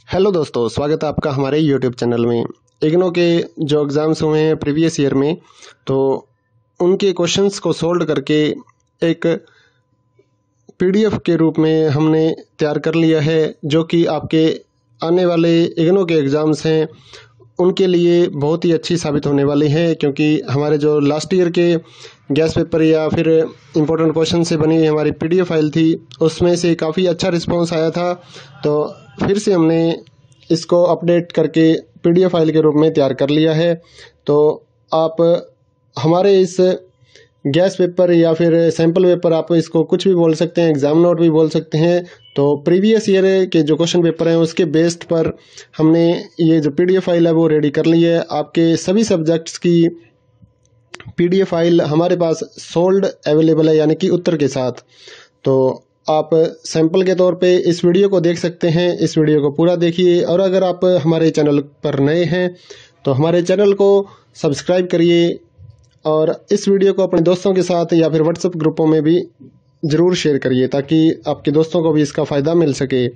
Hello दोस्तों, स्वागत है आपका हमारे यूट्यूब चैनल में। इग्नो के जो एग्ज़ाम्स हुए हैं प्रीवियस ईयर में, तो उनके क्वेश्चंस को सोल्व करके एक पीडीएफ के रूप में हमने तैयार कर लिया है, जो कि आपके आने वाले इग्नो के एग्ज़ाम्स हैं उनके लिए बहुत ही अच्छी साबित होने वाली है। क्योंकि हमारे जो लास्ट ईयर के गैस पेपर या फिर इम्पोर्टेंट क्वेश्चन से बनी हुई हमारी पीडीएफ फाइल थी, उसमें से काफ़ी अच्छा रिस्पांस आया था। तो फिर से हमने इसको अपडेट करके पीडीएफ फाइल के रूप में तैयार कर लिया है। तो आप हमारे इस गैस पेपर या फिर सैम्पल पेपर, आप इसको कुछ भी बोल सकते हैं, एग्ज़ाम नोट भी बोल सकते हैं। तो प्रीवियस ईयर के जो क्वेश्चन पेपर हैं उसके बेस्ड पर हमने ये जो पीडीएफ फाइल है वो रेडी कर ली है। आपके सभी सब्जेक्ट्स की पीडीएफ फाइल हमारे पास सोल्ड अवेलेबल है, यानी कि उत्तर के साथ। तो आप सैंपल के तौर पे इस वीडियो को देख सकते हैं, इस वीडियो को पूरा देखिए। और अगर आप हमारे चैनल पर नए हैं तो हमारे चैनल को सब्सक्राइब करिए और इस वीडियो को अपने दोस्तों के साथ या फिर व्हाट्सएप ग्रुपों में भी ज़रूर शेयर करिए, ताकि आपके दोस्तों को भी इसका फ़ायदा मिल सके।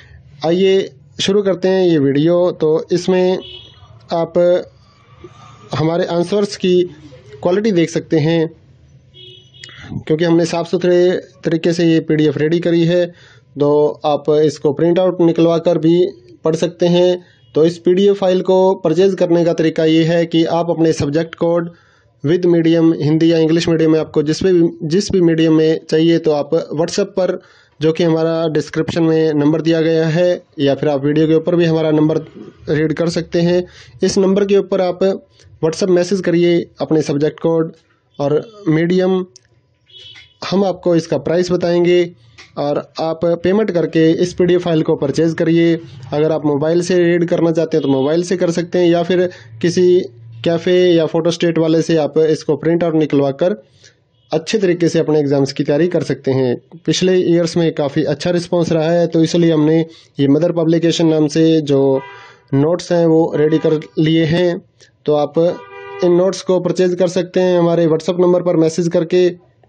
आइए शुरू करते हैं ये वीडियो। तो इसमें आप हमारे आंसर्स की क्वालिटी देख सकते हैं, क्योंकि हमने साफ़ सुथरे तरीके से ये पीडीएफ रेडी करी है। तो आप इसको प्रिंट आउट निकलवा कर भी पढ़ सकते हैं। तो इस पीडीएफ फाइल को परचेज़ करने का तरीका ये है कि आप अपने subject code with medium, Hindi या इंग्लिश मीडियम में, आपको जिस भी मीडियम में चाहिए, तो आप व्हाट्सएप पर, जो कि हमारा डिस्क्रिप्शन में नंबर दिया गया है, या फिर आप वीडियो के ऊपर भी हमारा नंबर रीड कर सकते हैं। इस नंबर के ऊपर आप व्हाट्सएप मैसेज करिए अपने सब्जेक्ट कोड और मीडियम। हम आपको इसका प्राइस बताएंगे और आप पेमेंट करके इस पीडीएफ फाइल को परचेज़ करिए। अगर आप मोबाइल से रीड करना चाहते हैं तो मोबाइल से कर सकते हैं, या फिर किसी कैफ़े या फोटोस्टेट वाले से आप इसको प्रिंट आउट निकलवा कर अच्छे तरीके से अपने एग्ज़ाम्स की तैयारी कर सकते हैं। पिछले ईयर्स में काफ़ी अच्छा रिस्पांस रहा है, तो इसलिए हमने ये मदर पब्लिकेशन नाम से जो नोट्स हैं वो रेडी कर लिए हैं। तो आप इन नोट्स को परचेज़ कर सकते हैं हमारे व्हाट्सएप नंबर पर मैसेज करके।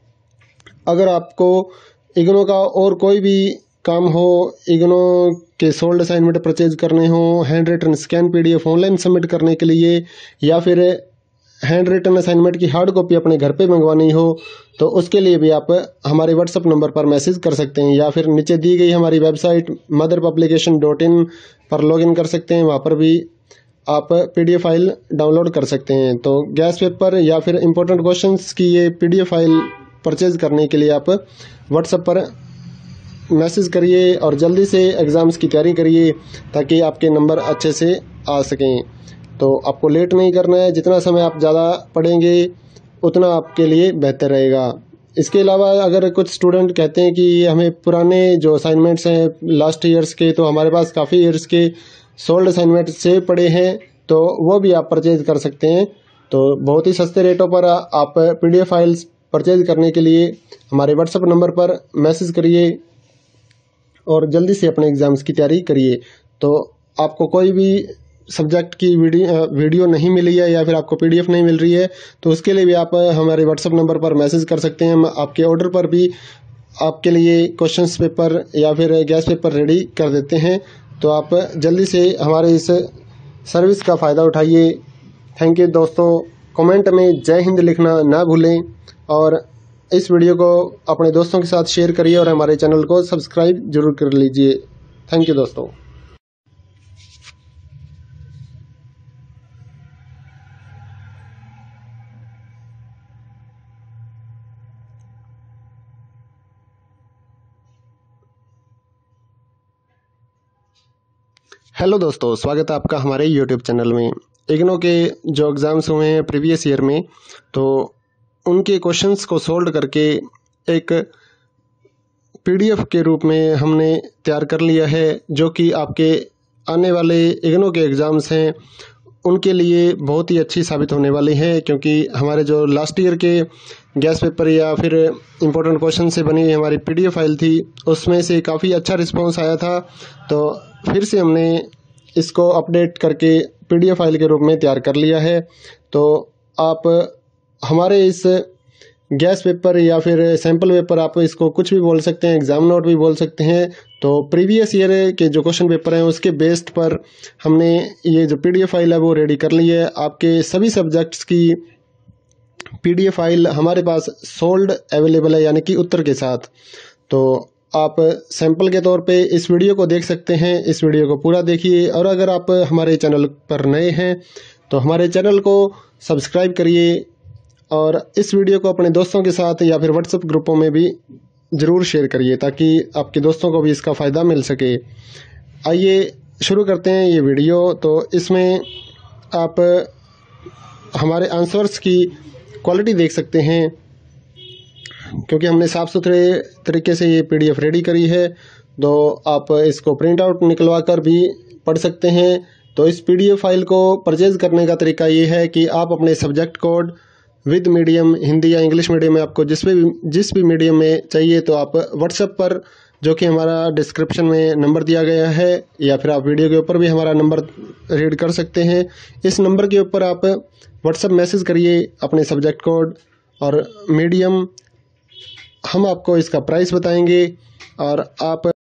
अगर आपको इग्नो का और कोई भी काम हो, इग्नो के सोल्ड असाइनमेंट परचेज करने हो, hand written scan PDF online submit करने के लिए, या फिर हैंड रिटन असाइनमेंट की हार्ड कॉपी अपने घर पे मंगवानी हो, तो उसके लिए भी आप हमारे व्हाट्सएप नंबर पर मैसेज कर सकते हैं, या फिर नीचे दी गई हमारी वेबसाइट motherpublication.in पर लॉगिन कर सकते हैं। वहाँ पर भी आप पीडीएफ फाइल डाउनलोड कर सकते हैं। तो गैस पेपर या फिर इम्पोर्टेंट क्वेश्चंस की ये पीडीएफ फाइल परचेज करने के लिए आप व्हाट्सएप पर मैसेज करिए और जल्दी से एग्ज़ाम्स की तैयारी करिए, ताकि आपके नंबर अच्छे से आ सकें। तो आपको लेट नहीं करना है, जितना समय आप ज़्यादा पढ़ेंगे उतना आपके लिए बेहतर रहेगा। इसके अलावा अगर कुछ स्टूडेंट कहते हैं कि हमें पुराने जो असाइनमेंट्स हैं लास्ट ईयर्स के, तो हमारे पास काफ़ी ईयर्स के सोल्ड असाइनमेंट से पड़े हैं, तो वो भी आप परचेज कर सकते हैं। तो बहुत ही सस्ते रेटों पर आप पीडीएफ फाइल्स परचेज करने के लिए हमारे व्हाट्सएप नंबर पर मैसेज करिए और जल्दी से अपने एग्ज़ाम्स की तैयारी करिए। तो आपको कोई भी सब्जेक्ट की वीडियो नहीं मिली है या फिर आपको पीडीएफ नहीं मिल रही है, तो उसके लिए भी आप हमारे व्हाट्सएप नंबर पर मैसेज कर सकते हैं। हम आपके ऑर्डर पर भी आपके लिए क्वेश्चंस पेपर या फिर गैस पेपर रेडी कर देते हैं। तो आप जल्दी से हमारे इस सर्विस का फ़ायदा उठाइए। थैंक यू दोस्तों। कमेंट में जय हिंद लिखना ना भूलें और इस वीडियो को अपने दोस्तों के साथ शेयर करिए और हमारे चैनल को सब्सक्राइब जरूर कर लीजिए। थैंक यू दोस्तों। हेलो दोस्तों, स्वागत है आपका हमारे यूट्यूब चैनल में। इग्नो के जो एग्ज़ाम्स हुए हैं प्रीवियस ईयर में, तो उनके क्वेश्चंस को सोल्व करके एक पीडीएफ के रूप में हमने तैयार कर लिया है, जो कि आपके आने वाले इग्नो के एग्ज़ाम्स हैं उनके लिए बहुत ही अच्छी साबित होने वाली है। क्योंकि हमारे जो लास्ट ईयर के गैस पेपर या फिर इम्पोर्टेंट क्वेश्चन से बनी हुई हमारी पीडीएफ फाइल थी, उसमें से काफ़ी अच्छा रिस्पांस आया था। तो फिर से हमने इसको अपडेट करके पीडीएफ फाइल के रूप में तैयार कर लिया है। तो आप हमारे इस गैस पेपर या फिर सैम्पल पेपर, आप इसको कुछ भी बोल सकते हैं, एग्ज़ाम नोट भी बोल सकते हैं। तो प्रीवियस ईयर के जो क्वेश्चन पेपर हैं उसके बेस्ड पर हमने ये जो PDF फाइल है वो रेडी कर ली है। आपके सभी सब्जेक्ट्स की PDF फाइल हमारे पास सोल्ड अवेलेबल है, यानी कि उत्तर के साथ। तो आप सैंपल के तौर पे इस वीडियो को देख सकते हैं, इस वीडियो को पूरा देखिए। और अगर आप हमारे चैनल पर नए हैं तो हमारे चैनल को सब्सक्राइब करिए और इस वीडियो को अपने दोस्तों के साथ या फिर व्हाट्सएप ग्रुपों में भी ज़रूर शेयर करिए ताकि आपके दोस्तों को भी इसका फ़ायदा मिल सके। आइए शुरू करते हैं ये वीडियो। तो इसमें आप हमारे आंसर्स की क्वालिटी देख सकते हैं, क्योंकि हमने साफ़ सुथरे तरीके से ये PDF रेडी करी है। तो आप इसको प्रिंट आउट निकलवा कर भी पढ़ सकते हैं। तो इस PDF फाइल को परचेज़ करने का तरीका ये है कि आप अपने subject code with medium, Hindi या इंग्लिश मीडियम में आपको जिस भी मीडियम में चाहिए तो आप व्हाट्सएप पर, जो कि हमारा डिस्क्रिप्शन में नंबर दिया गया है, या फिर आप वीडियो के ऊपर भी हमारा नंबर रीड कर सकते हैं। इस नंबर के ऊपर आप व्हाट्सएप मैसेज करिए अपने सब्जेक्ट कोड और मीडियम, हम आपको इसका प्राइस बताएंगे और आप